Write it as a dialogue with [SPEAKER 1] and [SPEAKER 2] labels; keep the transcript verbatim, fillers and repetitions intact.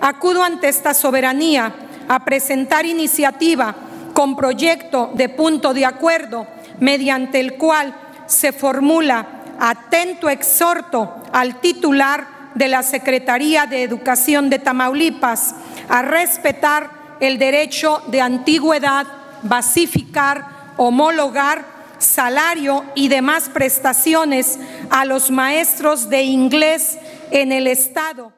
[SPEAKER 1] acudo ante esta soberanía a presentar iniciativa con proyecto de punto de acuerdo mediante el cual se formula atento exhorto al titular de la Secretaría de Educación de Tamaulipas a respetar el derecho de antigüedad, basificar, homologar salario y demás prestaciones a los maestros de inglés en el Estado.